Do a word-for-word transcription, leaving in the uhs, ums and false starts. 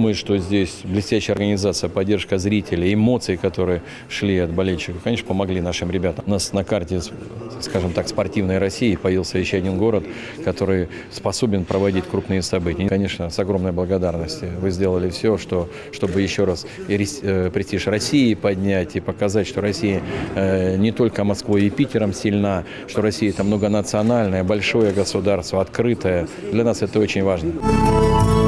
думаю, что здесь блестящая организация, поддержка зрителей, эмоции, которые шли от болельщиков, конечно, помогли нашим ребятам. У нас на карте, скажем так, спортивной России появился еще один город, который способен проводить крупные события. И, конечно, с огромной благодарностью вы сделали все, что, чтобы еще раз и престиж России поднять и показать, что Россия э, не только Москвой и Питером сильна, что Россия это многонациональное, большое государство, открытое. Для нас это очень важно.